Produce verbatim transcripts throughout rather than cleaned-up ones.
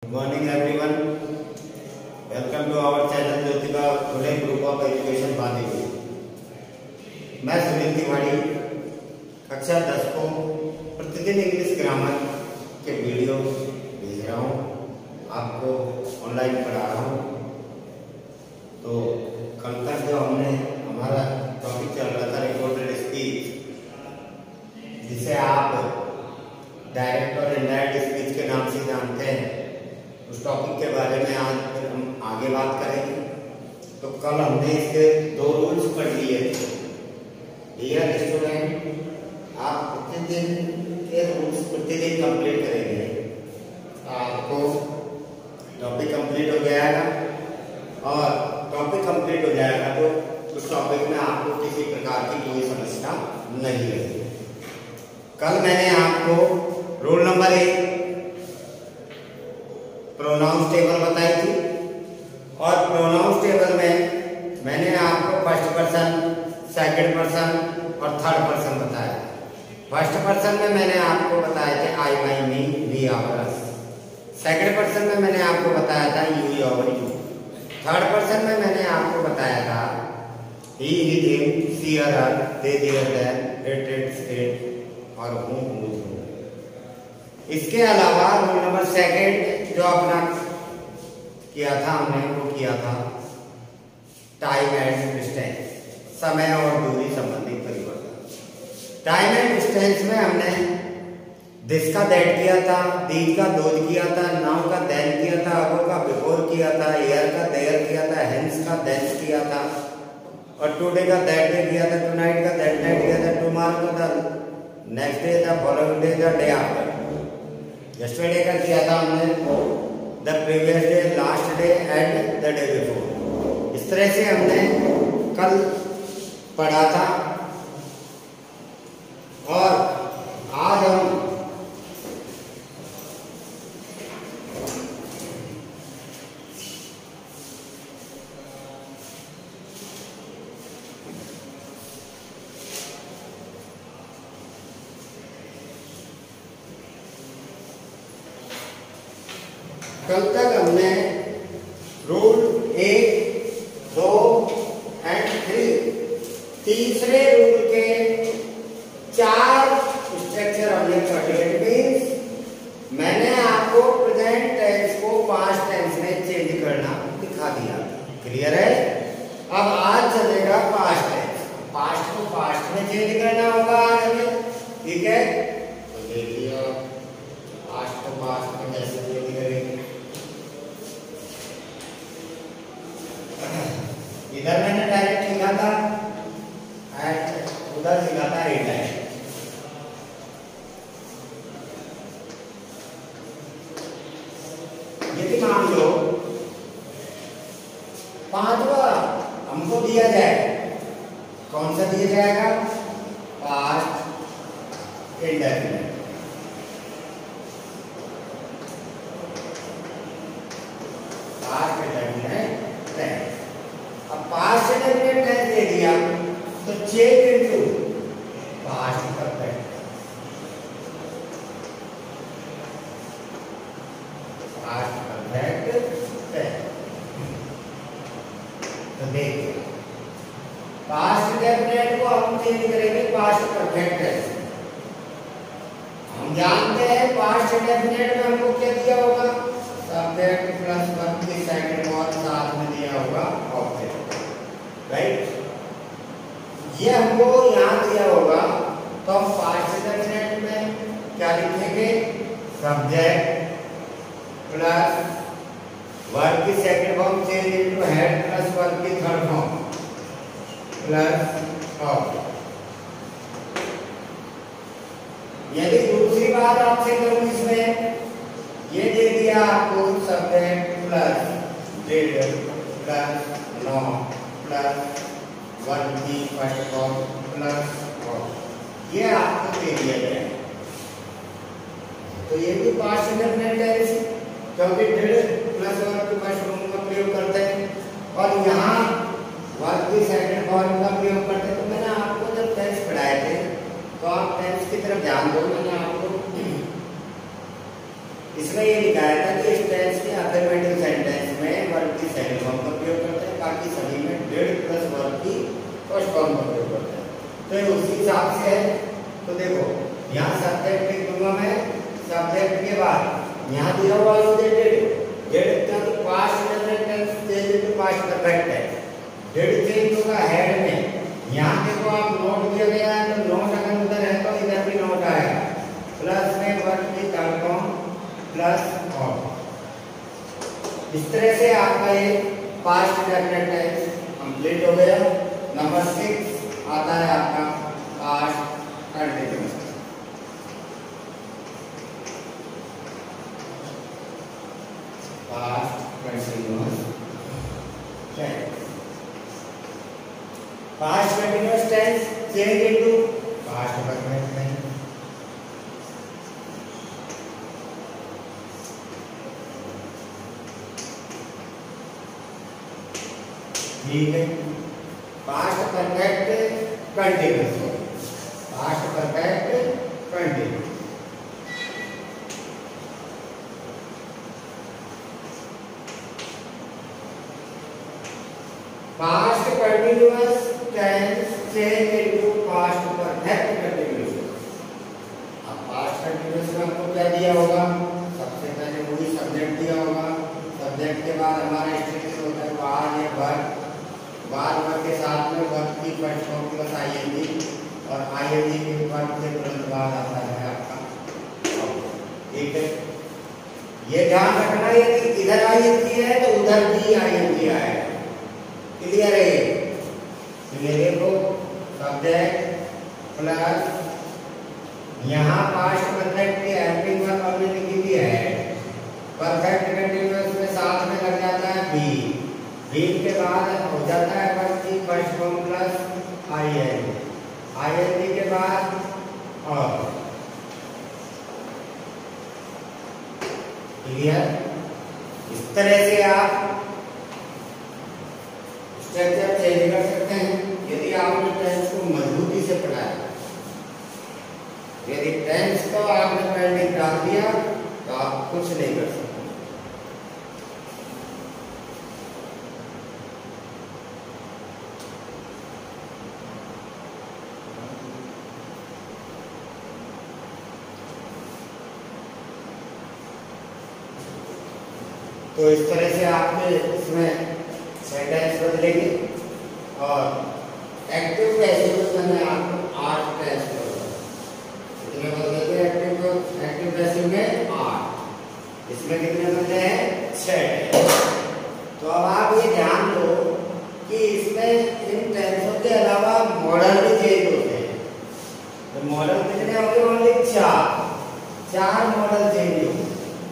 morning everyone. Welcome to our channel Jyotika today group of education Bandipur. मैं सुनील तिवारी कक्षा दस को प्रतिदिन इंग्लिश ग्रामर के वीडियो भेज रहा हूँ, आपको ऑनलाइन पढ़ा रहा हूँ। तो कल तक जो हमने हमारा टॉपिक चल रहा था रिकॉर्डेड स्पीच, जिसे आप डायरेक्ट और इनडायरेक्ट स्पीच के नाम से जानते हैं, उस टॉपिक के बारे में आज हम आगे बात करेंगे। तो कल हमने इसके दो रूल्स पढ़ लिए थे। डियर स्टूडेंट, आप प्रतिदिन के रूल्स प्रतिदिन कंप्लीट करेंगे, आपको टॉपिक कंप्लीट हो जाएगा। और टॉपिक कंप्लीट हो जाएगा तो उस टॉपिक में आपको किसी प्रकार की कोई समस्या नहीं रहेगी। कल मैंने आपको रूल नंबर एक प्रोनाउंस टेबल बताई थी, और प्रोनाउंस टेबल में मैंने आपको फर्स्ट पर्सन, सेकंड पर्सन और थर्ड पर्सन बताया। फर्स्ट पर्सन में मैंने आपको बताए थे I, my, me, we, our, us. Second person में मैंने आपको बताया था you, your, you. Third person में मैंने आपको बताया था he, him, she, her, they, their, them, it, its, it और हूँ, हूँ। इसके अलावा रूल नंबर सेकंड जो अपना किया था हमने, वो किया था टाइम एंड डिस्टेंस, समय और दूरी संबंधी परिवर्तन। टाइम एंड डिस्टेंस में हमने दिस का दैट किया था, दीज का दोज किया था, नाउ का देन किया था, अबो का बिफोर किया था, एयर का देयर किया था, हेंस का देंस किया था, और टुडे का दैट डे किया था, टुनाइट का दैट नाइट किया था, टुमारो का नेक्स्ट डे था, फॉलोइंग डे था, डे आफ्टर। यस्टरडे का किया था हमने the previous day, last day and the day before. इस तरह से हमने कल पढ़ा था। और आज हम कल तक हमने रूल एक, दो एंड थ्री, तीसरे रूल के चार स्ट्रक्चर हमने पढ़े। इट मीन्स मैंने आपको प्रेजेंट टेंस को पास्ट टेंस में चेंज करना दिखा दिया। क्लियर है? अब आज चलेगा पास्ट टेंस। पास्ट को पास्ट में चेंज करना होगा आज हमें, ठीक है? तो देखिए पास्ट को पास्ट में कैसे चेंज करेंगे। इधर मैंने डायरेक्ट लिखा था, उधर लिखा था इनडायरेक्ट। यदि मान लो पांचवा हमको दिया जाए, कौन सा दिया जाएगा? Past indefinite. Past indefinite tense. अब पास्ट इंडेफिनिट टेंस दे दिया तो change into past perfect. Past perfect tense. तो देखिए पास्ट इंडेफिनिट को हम चेंज करेंगे पास्ट परफेक्ट टेंस। हम जानते हैं पास्ट इंडेफिनिट में हमको क्या दिया होगा? सब्जेक्ट प्लस वर्ब की सेकंड और साथ में दिया होगा ऑब्जेक्ट, राइट? ये हमको यहाँ दिया होगा, तो हम पास्ट इंडेफिनिट में क्या लिखेंगे? सब्जेक्ट प्लस वर्ब की second form change into had plus verb की थर्ड फॉर्म प्लस ऑब्जेक्ट। यदि दूसरी बात आपसे करूं, इसमें ये दे दिया आपको subject plus did plus no plus one की फर्स्ट फॉर्म प्लस ऑब्जेक्ट, ये आपको दे दिया गया। तो ये भी पास्ट इंडेफिनिट टेंस, क्योंकि डेड प्लस वर्ब की फर्स्ट फॉर्म का प्रयोग करते हैं और यहाँ वर्ब की सेकंड फॉर्म का प्रयोग करते हैं। तो मैंने आपको जब टेंस पढ़ाए थे तो आप टेंस की तरफ ध्यान दो। मैंने आपको इसमें ये लिखाया था कि इस टेंस की हिसाब से है। तो देखो यहाँ सब्जेक्ट लिख दूंगा मैं, सब्जेक्ट के बाद यहाँ दिया हुआ डेड डेड का तो past tense change to past perfect है। डेड चेंज होगा हेड में। यहाँ देखो आप नोट दिया गया है तो नोट अगर उधर है तो इधर भी नोट आएगा, प्लस में वर्ब की थर्ड फॉर्म प्लस और। इस तरह से आपका ये पास्ट डेफिनेट टेंस कंप्लीट हो गया। नंबर सिक्स आता है आपका past continuous. Past continuous tense. Past continuous tense change into past perfect tense. ठीक है, past perfect continuous, past perfect continuous. Past continuous tense change into past perfect continuous. अब past continuous में आपको क्या दिया होगा? सबसे पहले वही सब्जेक्ट दिया होगा। सब्जेक्ट के बाद हमारा स्टेटस होता है वाज या वर्ब। वाज वर्ब के साथ में वर्ब की फर्स्ट फॉर्म प्लस आईएनजी, और आईएनजी के वर्ब से तुरंत बाद आता है आपका। ठीक है, ये ध्यान रखना है कि इधर आईएनजी है तो उधर भी आईएनजी आएगा। क्लियर है? तो ये देखो सब्जेक्ट प्लस यहाँ पास्ट परफेक्ट की हेल्पिंग वर्ब हमने लिखी थी है। परफेक्ट कंटिन्यूअस में साथ में लग जाता है बी। बी के बाद हो जाता है वर्ब की first form plus IN. IN के बाद और। क्लियर? इस तरह से आप स्ट्रक्चर चेंज कर सकते हैं यदि आपने टेंस को मजबूती से पढ़ा है। यदि टेंस को आपने पेंडिंग डाल दिया तो आप कुछ नहीं कर सकते। तो इस तरह से आपके इसमें सेंटेंस बदलेंगे और एक्टिव पैसिव में आपको आठ टेंस बदलेंगे। कितने बदलेंगे एक्टिव एक्टिव पैसिव में? आठ। इसमें कितने बदले हैं? छह। तो अब आप ये ध्यान दो कि इसमें इन टेंसों के अलावा मॉडल भी चेंज होते हैं। तो मॉडल कितने होंगे? ओनली चार। चार मॉडल चेंज होंगे।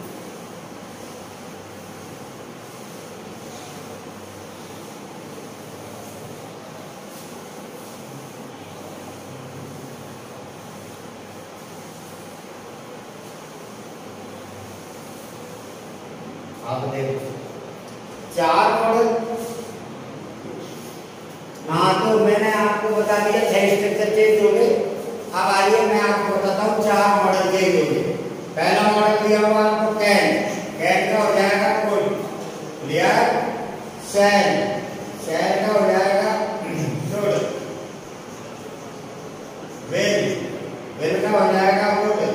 आप देखो चार मॉडल। हाँ, तो मैंने आपको बता दिया छह स्ट्रक्चर चेंज हो गए। अब आइए मैं आपको बताता हूँ चार मॉडल चेंज हो गए। पहला मॉडल दिया हुआ आपको कैन। कैन का हो जाएगा कुड। क्लियर? सैन। सैन का हो जाएगा शुड। विल। विल का हो जाएगा वुड।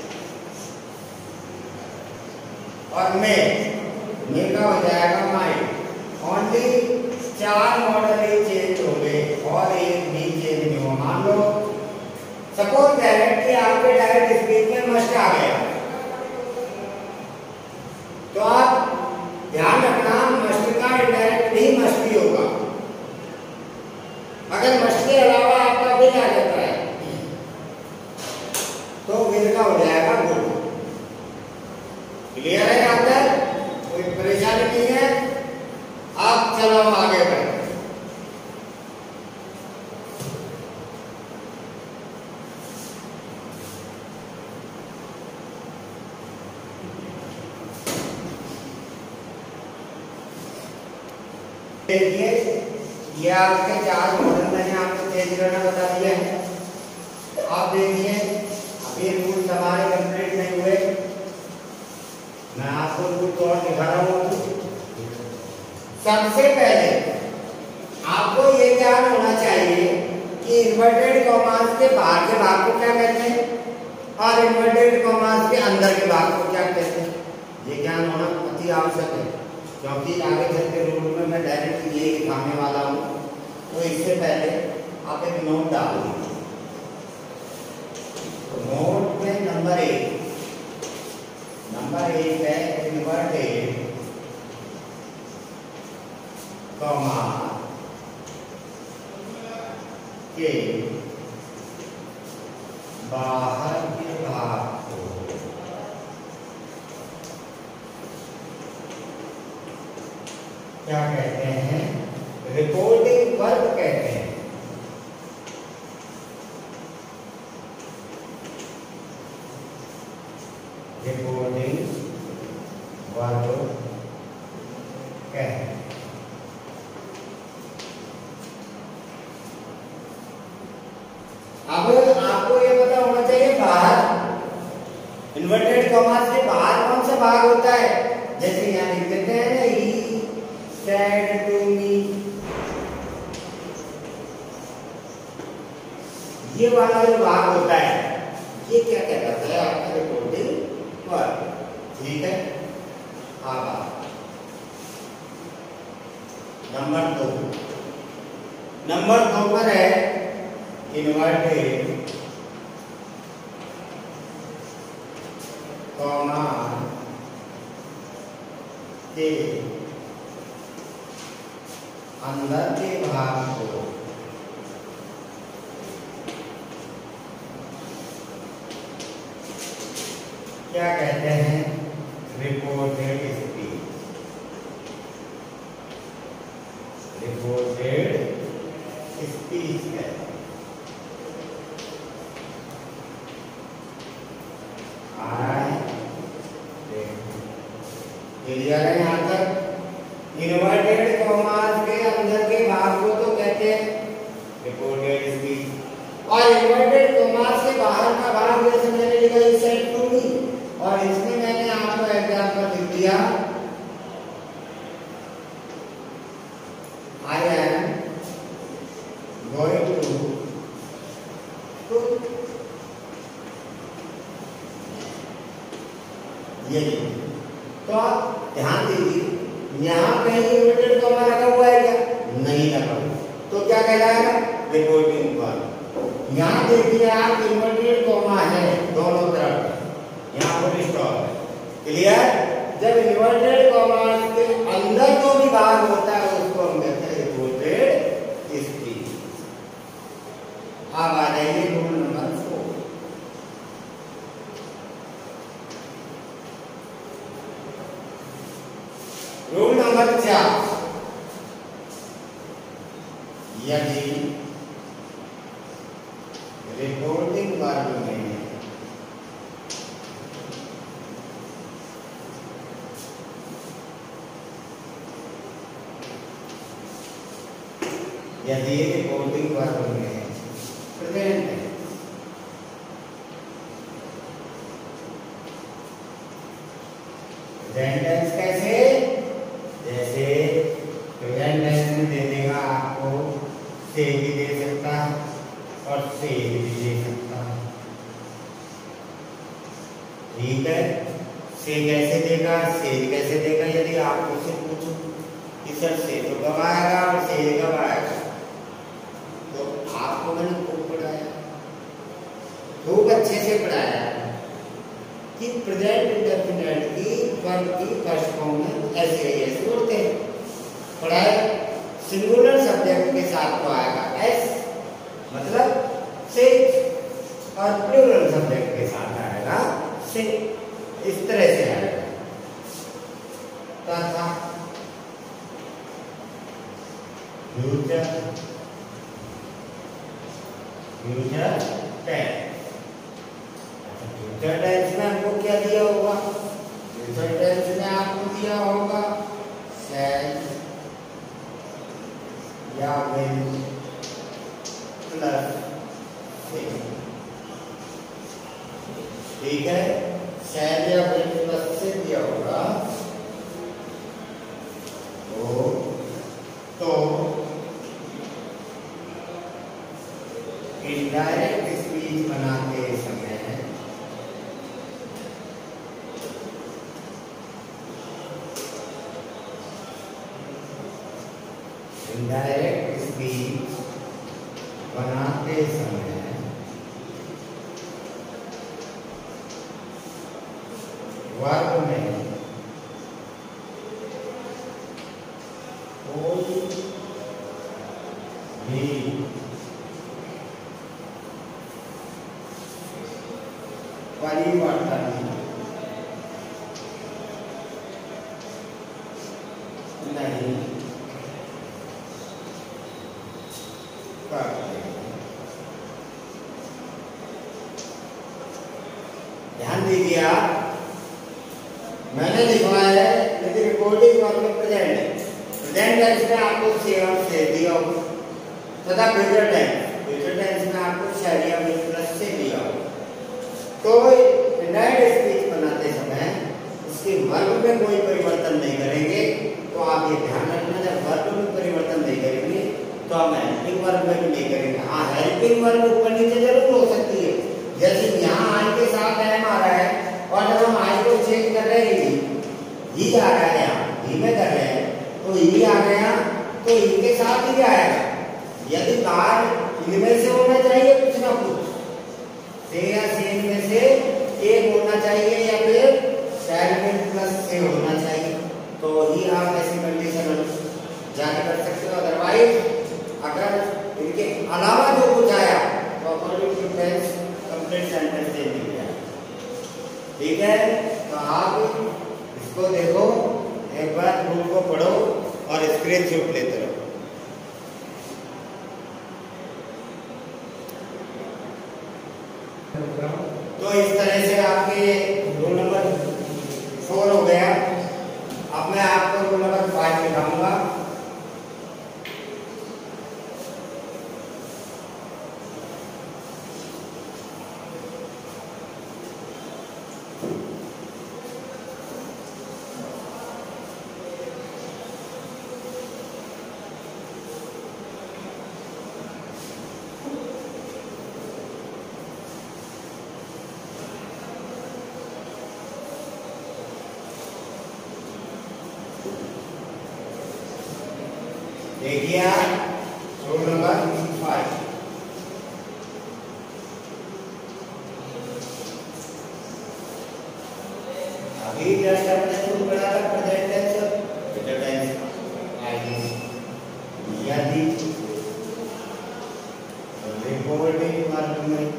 और मे। मे का हो जाएगा माइंड। ओनली चार मॉडल ही चेंज हो गए और एक भी चेंज नहीं हुआ। मान लो सपोज डायरेक्ट कि आपके डायरेक्ट स्पीच में मस्ट आ गया, तो आप ध्यान रखना मस्ट का इनडायरेक्ट भी मस्ट ही होगा। अगर मस्ट के अलावा आपका विल आ जाता है तो विल का हो जाएगा गुड। क्लियर है? यहाँ तक कोई परेशानी नहीं है? आप चलो आगे बढ़े। देखिए ये आपके चार मॉडल मैंने आपको चेंज करना बता दिया है। आप देखिए अभी रूल्स हमारे कंप्लीट नहीं हुए। मैं आपको कुछ और दिखा रहा हूँ। सबसे पहले आपको ये ध्यान होना चाहिए कि इन्वर्टेड कॉमास के बाहर के भाग को क्या कहते हैं और इन्वर्टेड कॉमास के अंदर के भाग को क्या कहते हैं। ये ज्ञान होना अति आवश्यक है, क्योंकि आगे चल के रूल में मैं डायरेक्ट ये दिखाने वाला हूँ। तो इससे पहले आप एक नोट डाल दीजिए। नोट में नंबर एक नंबर एक है इन्वर्टेड कॉमास के बाहर के भाग को क्या कहते हैं, रिपोर्टिंग वर्ब कहते हैं। रिपोर्टिंग वर्ब कहते हैं। अब आपको ये पता होना चाहिए बाहर इन्वर्टेड कॉमास के बाहर कौन सा भाग होता है। जैसे यहाँ लिख देते हैं ना, ही सेड टू मी, ये वाला जो भाग होता है ये क्या कहलाता है आपका रिपोर्टिंग वर्ब। ठीक है। अब नंबर दो नंबर दो पर है इन्वर्टेड कॉमास के अंदर के भाग को क्या कहते हैं, रिपोर्टेड स्पीच। रिपोर्टेड स्पीच कहते हैं। क्लियर है यहाँ तक। इन्वर्टेड कॉमास के अंदर के भाग को तो कहते हैं रिपोर्टेड स्पीच, और इन्वर्टेड कॉमास के बाहर का भाग जैसे मैंने लिखा इस सेट टू मी, और इसमें मैंने आपको एग्जांपल लिख दिया, I am going to to ये। तो आप ध्यान दीजिए, यहाँ कहीं इन्वर्टेड कॉमा लगा हुआ है क्या, नहीं लगा, तो क्या कहलाएगा, रिपोर्टिंग वर्ब। यहाँ देखिए आप इन्वर्टेड कॉमा है दोनों तरफ, यहाँ पर स्टॉप है। क्लियर। जब इन्वर्टेड कॉमा के अंदर जो भी भाग होता है उसको हम कहते हैं रिपोर्टेड स्पीच। अब आ जाइए rule number four. Rule number चार, यदि रिपोर्टिंग वर्ब में यदि रिपोर्टिंग वर्ब में प्रेजेंट है, प्रेजेंट टेंस कैसे, जैसे प्रेजेंट टेंस में दे देगा आपको से भी दे सकता है और से भी दे सकता है। ठीक है। से कैसे देगा, से कैसे देगा, यदि आप उससे पूछो कि सर से तो कब आएगा और से कब आएगा, तो आपको मैंने खूब पढ़ाया, खूब अच्छे से पढ़ाया कि प्रेजेंट इंडेफिनिट की वर्ब की फर्स्ट फॉर्म में ऐसे ऐसे होते हैं। पढ़ाए सिंगुलर सब्जेक्ट के साथ तो आएगा एस, मतलब से, और प्लूरल सब्जेक्ट के साथ आएगा से। इस तरह से आएगा। तथा future future tense. Future tense में आपको क्या दिया होगा, फ्यूचर टेंस में आपको दिया होगा शैल या विल प्लस से। ठीक है। शैल या विल प्लस से दिया होगा तो, तो इनडायरेक्ट स्पीच बनाते समय इनडायरेक्ट स्पीच बनाते समय वर्ब में कोई भी परिवर्तन नहीं करते। ध्यान दीजिए आप, मैंने लिखवाया है लेकिन रिकॉर्डिंग वर्ब में प्रेजेंट है। प्रेजेंट टेंस में आपको से और से दिया हो तथा फ्यूचर टेंस फ्यूचर टेंस में आपको शैल या प्लस से दिया हो। तो इनडायरेक्ट स्पीच बनाते समय उसके वर्ब में कोई परिवर्तन नहीं करेंगे। तो आप ये ध्यान रखना, जब वर्ब में परिवर्तन नहीं करेंगे तो हम हेल्पिंग वर्ब में भी नहीं करेंगे। हाँ, हेल्पिंग वर्ब ऊपर नीचे जरूर हो सकती है, जैसे यहाँ आई के साथ एम आ रहा है और जब हम आई को चेंज कर रहे हैं ही आ रहा है, यहाँ ही में कर रहे हैं तो ही आ गया तो ही के साथ ही आएगा। यदि कार इनमें से होना चाहिए कुछ ना कुछ, से या सेन में से एक होना चाहिए या फिर शैल में प्लस से होना चाहिए, तो ही आप ऐसी कंडीशन जारी कर सकते हो। अदरवाइज अगर इनके अलावा जो कुछ आया तो according to tense complete sentence दे दिया। ठीक है, तो आप इसको देखो एक बार, रूल को पढ़ो और स्क्रीनशॉट लेते रहो। तो इस तरह से आपके रूल नंबर फोर हो गया। अब मैं आपको रूल नंबर फाइव दिखाऊंगा। देखिए रूल नंबर फाइव, अभी जैसे हमने शुरू करा था present tense future tense ID, यदि रिकॉर्डिंग वर्ब में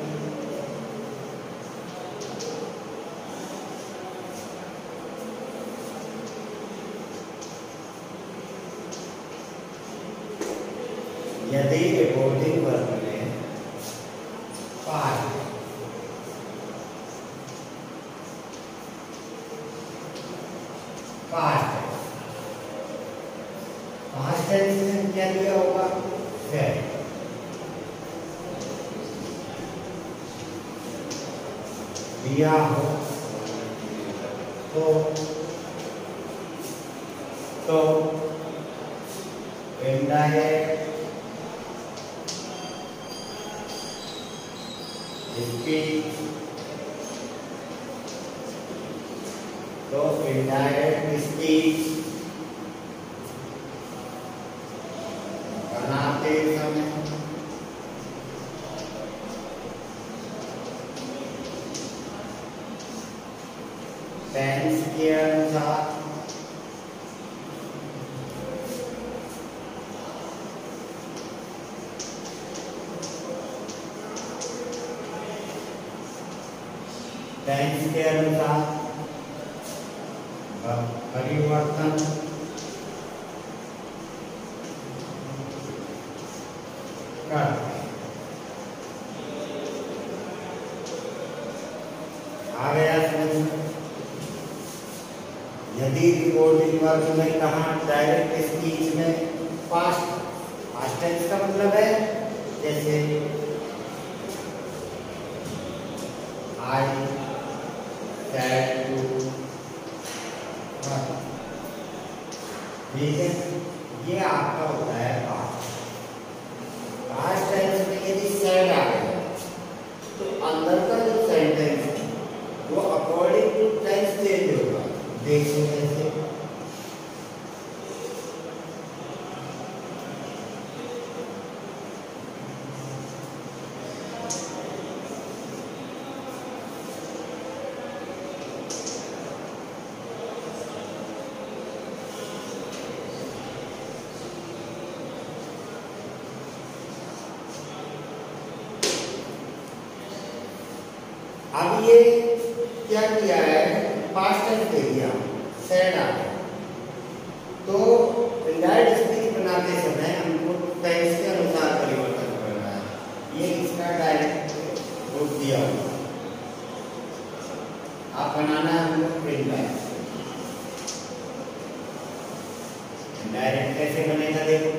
यदि रिकॉर्डिंग वर्ब में पास्ट पास्ट पास्ट टेंस में क्या दिया होगा, है दिया हो तो तो इनडायरेक्ट स्पीच तो इनडायरेक्ट स्पीच बनाते समय टेंस के अनुसार टेंस के अनुसार परिवर्तन करते आ गया समझ में। यदि रिकॉर्डिंग वर्ब में कहा डायरेक्ट स्पीच में पास्ट पास्ट टेंस का मतलब है जैसे आई said to her, ठीक है, ये आपका होता है पास्ट। पास्ट टेंस में यदि said आ गया अब ये क्या किया है, पास्ट टेंस दे दिया, सेड आ गया। तो इंडायरेक्ट स्पीच बनाते समय हमको टेंस के अनुसार परिवर्तन करना है। ये इसका डायरेक्ट रूप दिया हुआ, आप बनाना है हमको इनडायरेक्ट। डायरेक्ट कैसे बनेगा देखो,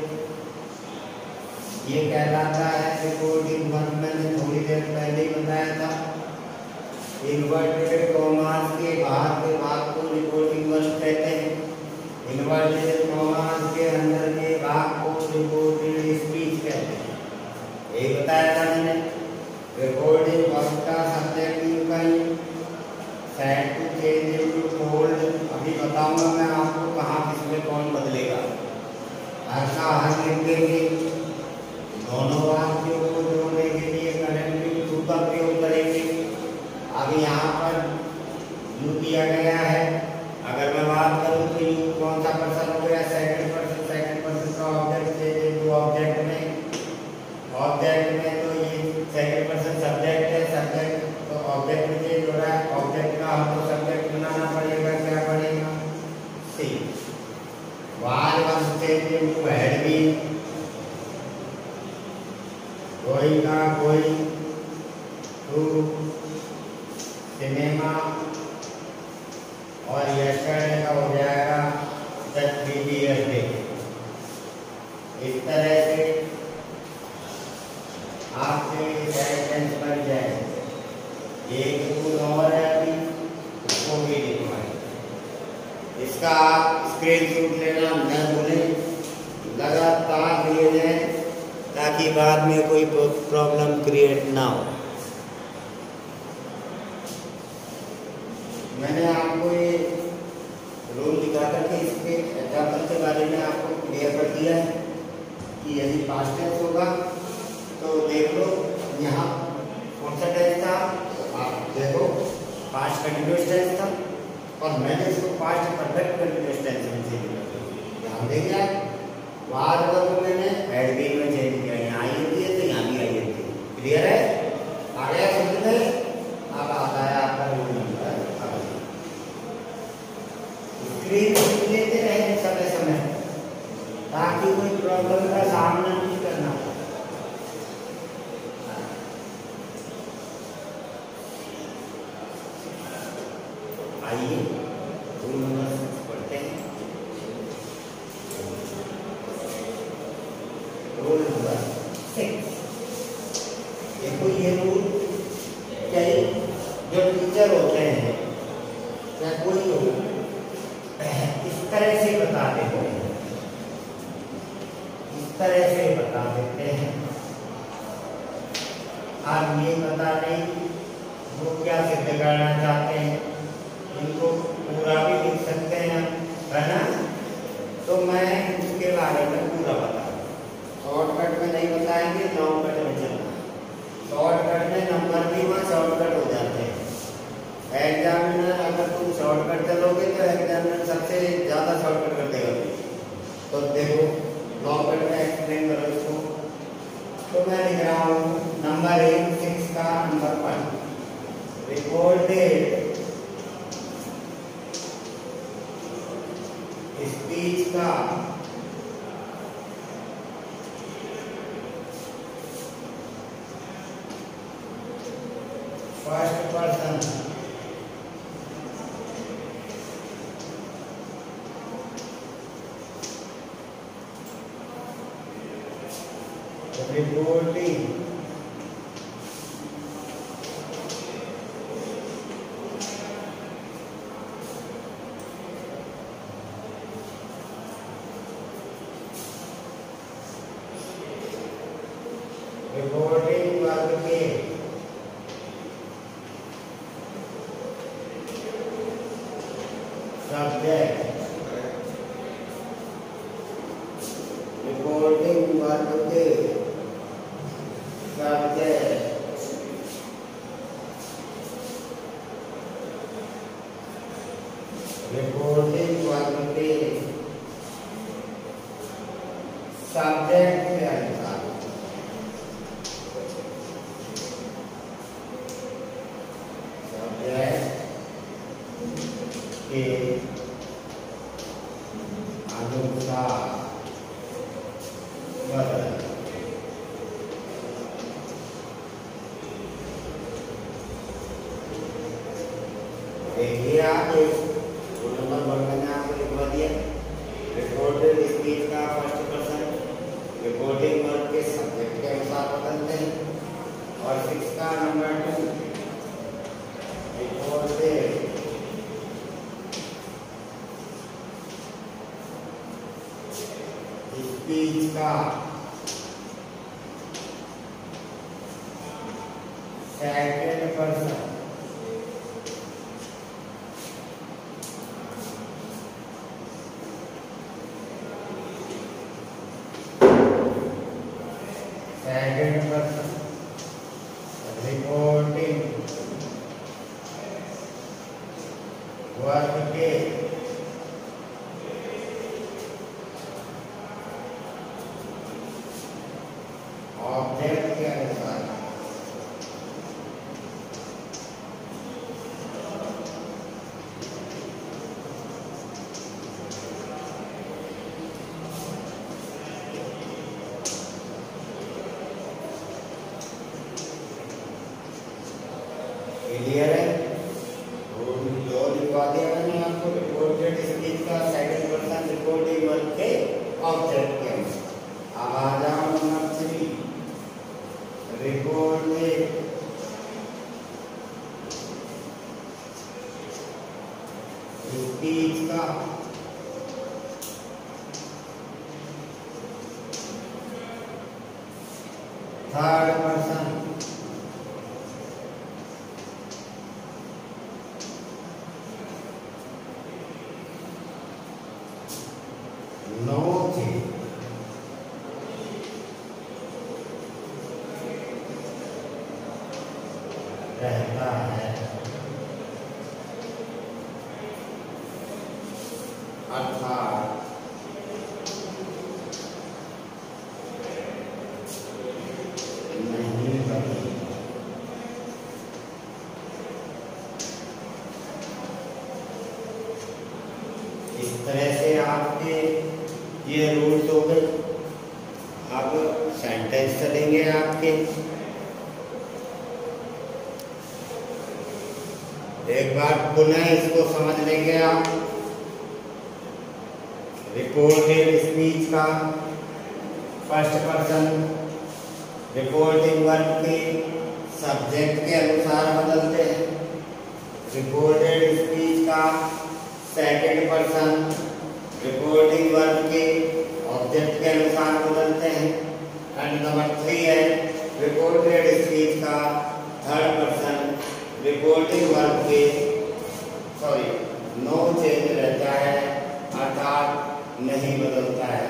ये कहलाता है रिपोर्टिंग वर्ब, मैंने थोड़ी देर पहले ही बताया था। इन्वर्टेड कॉमास के बाहर के भाग को रिपोर्टिंग वर्ब कहते हैं, इन्वर्टेड कॉमास के अंदर के भाग को रिपोर्टेड स्पीच कहते हैं। यही बताया था मैंने। रिपोर्टिंग वर्ब का subject use said to change into told, अभी बताऊंगा मैं आपको कहाँ किसमें कौन बदलेगा। हर का हर लिख देंगे, दोनों वाक्यों को जोड़ने के लिए कनेक्टिंग टू का प्रयोग करेंगे। अब यहाँ पर यू दिया गया है, अगर मैं बात करूँ तो यू कौन सा पर्सन हो गया, सेकंड पर्सन। सेकंड पर्सन का ऑब्जेक्ट चेंज टू ऑब्जेक्ट में, ऑब्जेक्ट में तो ये सेकंड पर्सन सब्जेक्ट है, सब्जेक्ट तो ऑब्जेक्ट में चेंज हो रहा है। ऑब्जेक्ट का हमको सब्जेक्ट बनाना पड़ेगा, क्या बनेगा, see. Was was change to had been, going का गोइंग टू सिनेमा, और यस्टरडे का हो जाएगा द प्रीवियस डे। इस तरह से आपके सेंटेंस बन जाए। एक रूल और है अभी, उसको भी लिखवाएं। इसका स्क्रीनशॉट लेना न भूलें, लगातार लिए जाए ताकि बाद में कोई प्रॉब्लम क्रिएट ना हो। मैंने आपको ये रूल दिखा करके इसके एग्जाम्पल के बारे में आपको क्लियर कर दिया है कि यदि पास्ट टेंस होगा तो देख लो यहाँ कौन सा टेंस था, आप देखो पास्ट कंटिन्यूअस टेंस था, और मैंने इसको पास्ट परफेक्ट कंटिन्यूअस टेंस में चेंज कर दिया। ध्यान देंगे आप, वाज वर्ब मैंने हैड बीन में चेंज किया, यहाँ आई थी तो यहाँ भी आई थी। क्लियर है, आ गया समझ में। अब आता है आपका रूल नंबर लेते रहे समय समय, ताकि कोई प्रॉब्लम का सामना नहीं करना। आइए रूल नंबर सिक्स पढ़ते हैं। रूल नंबर सिक्स, देखो ये रूल कई जो टीचर होते हैं या कोई हो इस तरह से बताते हैं, इस तरह से बता देते हैं। आप ये बता दें वो क्या सिद्ध करना चाहते हैं, इनको पूरा भी लिख सकते हैं, है ना। तो मैं इसके बारे में पूरा बता दूँ, शॉर्टकट में नहीं बताएंगे, लॉन्ग कट में चलना। शॉर्टकट में नंबर भी वहाँ शॉर्टकट हो जाते हैं। एग्जामिनर अगर तुम शॉर्टकट चलोगे तो एग्जामिनर सबसे ज़्यादा शॉर्टकट कर देगा। तो देखो लॉन्ग कट में एक्सप्लेन करो इसको। तो मैं लिख रहा हूँ नंबर एक सिक्स का नंबर वन, रिकॉर्डेड स्पीच का first person reporting reporting verb के सब्जेक्ट, रिपोर्टिंग वर्ग के सब्जेक्ट रिपोर्टिंग वर्ग के सब्जेक्ट के अनुसार अनुसार बदल। देखिए आप दो नंबर वर्ग मैंने आपको लिखवा दिया। रिपोर्टेड स्पीच का फर्स्ट पर्सन रिपोर्टिंग वर्ग के सब्जेक्ट के अनुसार बदलते हैं। और सिक्स का नंबर टू रिपोर्टेड स्पीच का second person second person reporting verb के ऑब्जेक्ट के अनुसार क्लियर है। दो लिखवा दिया मैंने आपको। रिपोर्टेड स्पीच का सेकंड पर्सन रिपोर्टिंग वर्ग के ऑब्जेक्ट के अनुसार। अब आ जाओ नंबर थ्री रिपोर्टेड स्पीच का थर्ड पर्सन नो थे रहता है। अर्थात नहीं बदलता। इस तरह से आपके ये रूल्स हो गए। अब सेंटेंस चलेंगे आपके। एक बार पुनः इसको समझ लेंगे आप। रिपोर्टेड स्पीच का फर्स्ट पर्सन रिपोर्टिंग वर्ग के सब्जेक्ट के अनुसार बदलते हैं। रिपोर्टेड स्पीच का सेकंड पर्सन रिपोर्टिंग वर्ग के ऑब्जेक्ट के अनुसार बदलते हैं। एंड नंबर थ्री है रिपोर्टेड स्पीच का थर्ड पर्सन रिपोर्टिंग वर्ग के सॉरी नो चेंज रहता है, अर्थात नहीं बदलता है।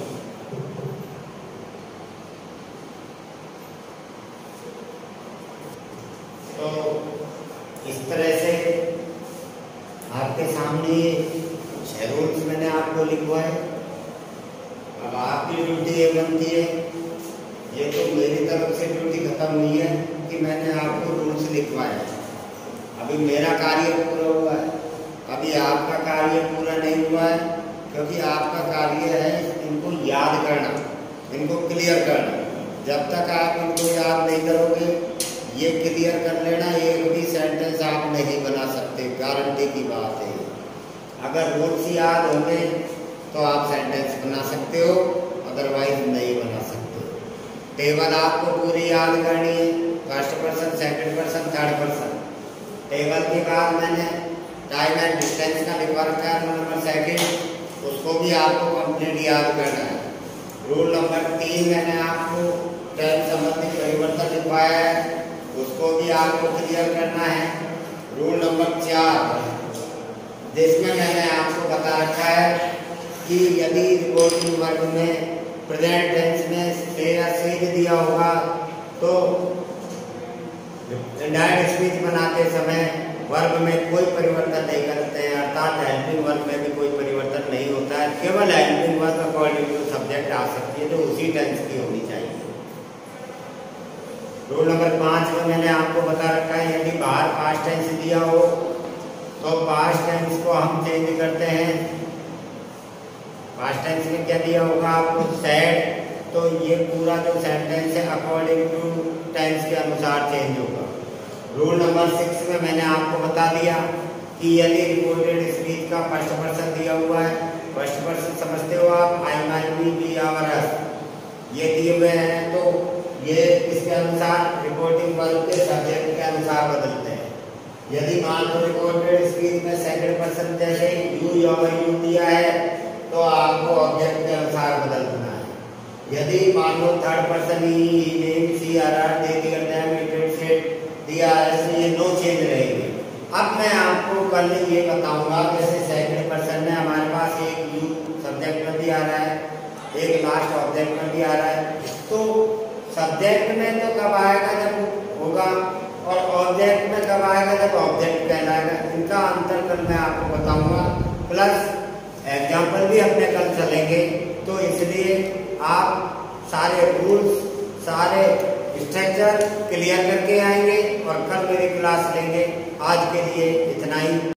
तो इस तरह से आपके सामने छह रूल्स मैंने आपको लिखवाए। अब आपकी ड्यूटी ये बनती है, ये तो मेरी तरफ से ड्यूटी खत्म हुई है कि मैंने आपको रूल्स लिखवाए। अभी मेरा कार्य पूरा हुआ है, अभी आपका कार्य पूरा नहीं हुआ है, क्योंकि आपका कार्य है इनको याद करना, इनको क्लियर करना। जब तक आप इनको याद नहीं करोगे, ये क्लियर कर लेना, एक भी सेंटेंस आप नहीं बना सकते, गारंटी की बात है। अगर रूल्स याद होंगे तो आप सेंटेंस बना सकते हो, अदरवाइज नहीं बना सकते। टेबल आपको पूरी याद करनी है, first person second person third person. Table के बाद मैंने टाइम एंड डिस्टेंस का लिखवा रखा है नंबर सेकंड, उसको भी आपको कंप्लीट याद करना है। रूल नंबर तीन मैंने आपको टाइम संबंधी परिवर्तन लिखवाया है, उसको भी आपको क्लियर करना है। रूल नंबर चार जिसमें मैंने आपको बता रखा है कि यदि रिपोर्टिंग वर्ग में प्रेजेंट टेंस में से या से दिया होगा तो इनडायरेक्ट स्पीच बनाते समय वर्ग में कोई परिवर्तन नहीं करते हैं, अर्थात हेल्पिंग वर्ग में भी कोई परिवर्तन नहीं होता है। केवल हेल्पिंग वर्ग अकॉर्डिंग टू सब्जेक्ट आ सकती है, जो उसी टेंस की होनी चाहिए। रूल नंबर पाँच में मैंने आपको बता रखा है, यदि बाहर पास्ट टेंस दिया हो तो पास्ट टेंस को हम चेंज करते हैं पास्ट टेंस में क्या दिया होगा आपको, सेड, तो ये पूरा जो सेंटेंस है अकॉर्डिंग टू टेंस के अनुसार चेंज होगा। रूल नंबर सिक्स में मैंने आपको बता दिया कि यदि रिपोर्टेड स्पीच का फर्स्ट पर्सन दिया हुआ है, फर्स्ट पर्सन समझते हो आप, I, my, we, we, our, us, ये दिए हुए हैं, तो ये इसके अनुसार रिपोर्टिंग वर्ब के सब्जेक्ट के अनुसार बदलते हैं। यदि मान लो रिपोर्टेड स्पीच में सेकंड पर्सन जैसे यू या यू दिया है तो आपको ऑब्जेक्ट के अनुसार बदलना है। यदि मान लो third person he, name, she, her, her they दिया, देम, इट, सेट दिया है, ये नो चेंज रहेंगे। अब मैं आपको कल ये बताऊंगा, जैसे सेकंड पर्सन में हमारे पास एक यू सब्जेक्ट में भी आ रहा है, एक लास्ट ऑब्जेक्ट में भी आ रहा है, तो सब्जेक्ट में तो कब आएगा जब होगा और ऑब्जेक्ट में कब आएगा जब ऑब्जेक्ट कहलाएगा। इनका अंतर कल मैं आपको बताऊंगा, प्लस एग्जाम्पल भी अपने कल चलेंगे। तो इसलिए आप सारे रूल्स, सारे स्ट्रक्चर क्लियर करके आएंगे और कल मेरी क्लास लेंगे। आज के लिए इतना ही।